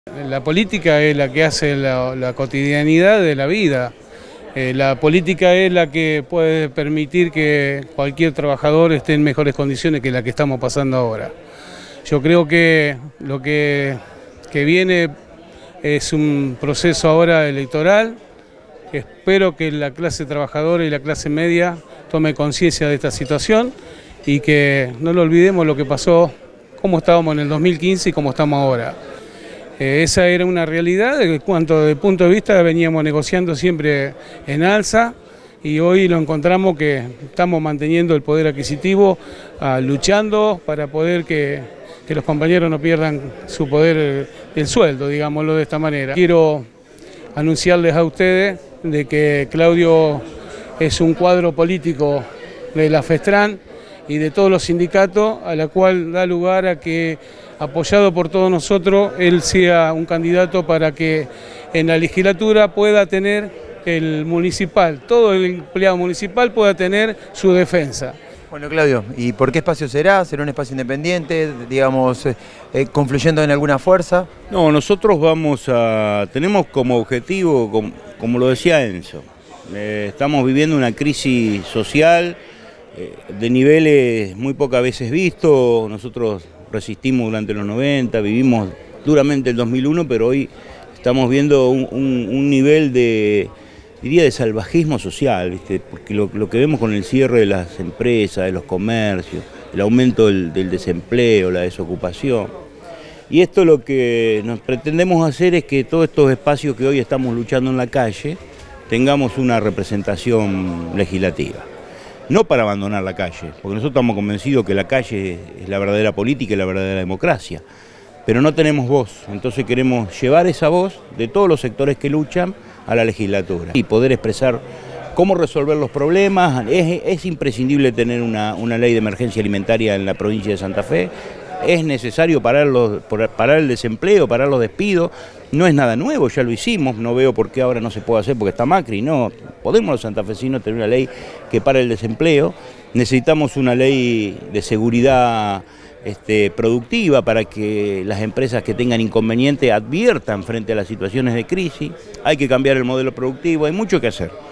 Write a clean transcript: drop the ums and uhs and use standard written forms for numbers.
La política es la que hace la cotidianidad de la vida. La política es la que puede permitir que cualquier trabajador esté en mejores condiciones que la que estamos pasando ahora. Yo creo que lo que viene es un proceso ahora electoral. Espero que la clase trabajadora y la clase media tome conciencia de esta situación y que no lo olvidemos lo que pasó, cómo estábamos en el 2015 y cómo estamos ahora. Esa era una realidad, en cuanto desde el punto de vista veníamos negociando siempre en alza y hoy lo encontramos que estamos manteniendo el poder adquisitivo, luchando para poder que los compañeros no pierdan su poder del sueldo, digámoslo de esta manera. Quiero anunciarles a ustedes de que Claudio es un cuadro político de la FESTRAN y de todos los sindicatos, a la cual da lugar a que, apoyado por todos nosotros, él sea un candidato para que en la legislatura pueda tener el municipal, todo el empleado municipal pueda tener su defensa. Bueno, Claudio, ¿y por qué espacio será? ¿Será un espacio independiente, digamos, confluyendo en alguna fuerza? No, nosotros tenemos como objetivo, como lo decía Enzo, estamos viviendo una crisis social de niveles muy pocas veces vistos. Nosotros resistimos durante los 90, vivimos duramente el 2001, pero hoy estamos viendo un nivel diría de salvajismo social, ¿viste? Porque lo que vemos con el cierre de las empresas, de los comercios, el aumento del desempleo, la desocupación. Y esto lo que nos pretendemos hacer es que todos estos espacios que hoy estamos luchando en la calle tengamos una representación legislativa. No para abandonar la calle, porque nosotros estamos convencidos que la calle es la verdadera política y la verdadera democracia, pero no tenemos voz, entonces queremos llevar esa voz de todos los sectores que luchan a la legislatura y poder expresar cómo resolver los problemas. Es imprescindible tener una ley de emergencia alimentaria en la provincia de Santa Fe, es necesario parar el desempleo, parar los despidos. No es nada nuevo, ya lo hicimos, no veo por qué ahora no se puede hacer porque está Macri. No, podemos los santafesinos tener una ley que pare el desempleo. Necesitamos una ley de seguridad productiva para que las empresas que tengan inconveniente adviertan frente a las situaciones de crisis. Hay que cambiar el modelo productivo, hay mucho que hacer.